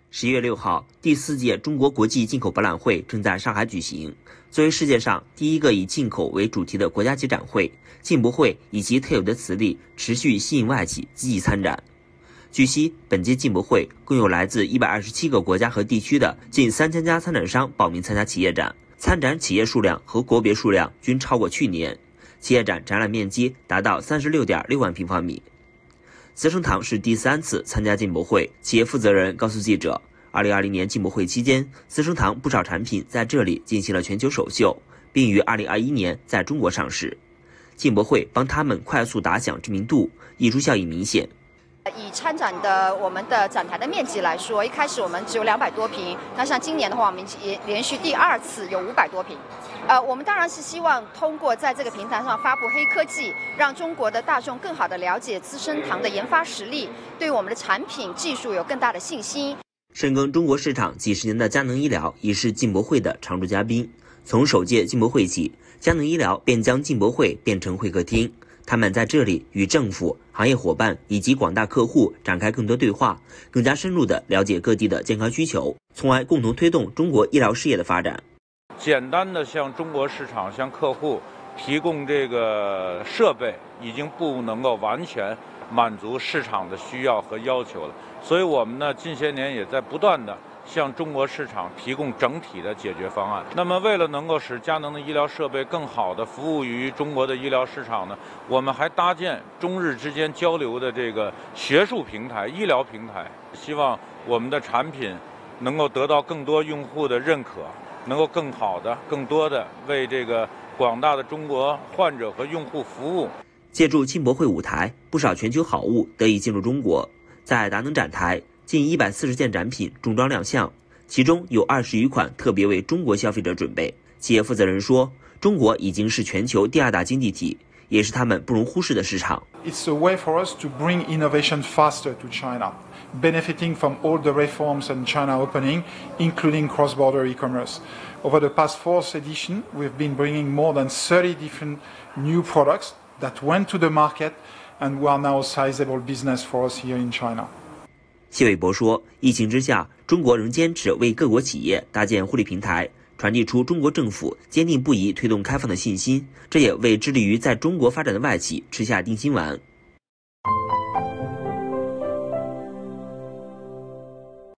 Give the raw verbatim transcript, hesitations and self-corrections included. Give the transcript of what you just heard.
十一月六号，第四届中国国际进口博览会正在上海举行。作为世界上第一个以进口为主题的国家级展会，进博会以其特有的磁力持续吸引外企积极参展。据悉，本届进博会共有来自一百二十七个国家和地区的近三千家参展商报名参加企业展，参展企业数量和国别数量均超过去年。企业展展览面积达到三十六点六万平方米。资生堂是第三次参加进博会，企业负责人告诉记者，二零二零年进博会期间，资生堂不少产品在这里进行了全球首秀，并于二零二一年在中国上市。进博会帮他们快速打响知名度，溢出效益明显。 以参展的我们的展台的面积来说，一开始我们只有两百多平，那像今年的话，我们也连续第二次有五百多平。呃，我们当然是希望通过在这个平台上发布黑科技，让中国的大众更好地了解资生堂的研发实力，对我们的产品技术有更大的信心。 深耕中国市场几十年的佳能医疗已是进博会的常驻嘉宾。从首届进博会起，佳能医疗便将进博会变成会客厅。他们在这里与政府、行业伙伴以及广大客户展开更多对话，更加深入地了解各地的健康需求，从而共同推动中国医疗事业的发展。 简单的向中国市场、向客户提供这个设备，已经不能够完全满足市场的需要和要求了。所以我们呢，近些年也在不断的向中国市场提供整体的解决方案。那么为了能够使佳能的医疗设备更好地服务于中国的医疗市场呢，我们还搭建中日之间交流的这个学术平台、医疗平台，希望我们的产品能够得到更多用户的认可，能够更好的、更多的为这个广大的中国患者和用户服务。 借助进博会舞台，不少全球好物得以进入中国。在达能展台，近一百四十件展品重装亮相，其中有二十余款特别为中国消费者准备。企业负责人说，中国已经是全球第二大经济体，也是他们不容忽视的市场。 It's a way for us to bring innovation faster to China, benefiting from all the reforms in China opening, including cross-border e-commerce. Over the past fourth edition, we've been bringing more than thirty different new products that went to the market and who are now a sizable business for us here in China. 谢伟博说，疫情之下，中国仍坚持为各国企业搭建互利平台，传递出中国政府坚定不移推动开放的信心，这也为致力于在中国发展的外企吃下定心丸。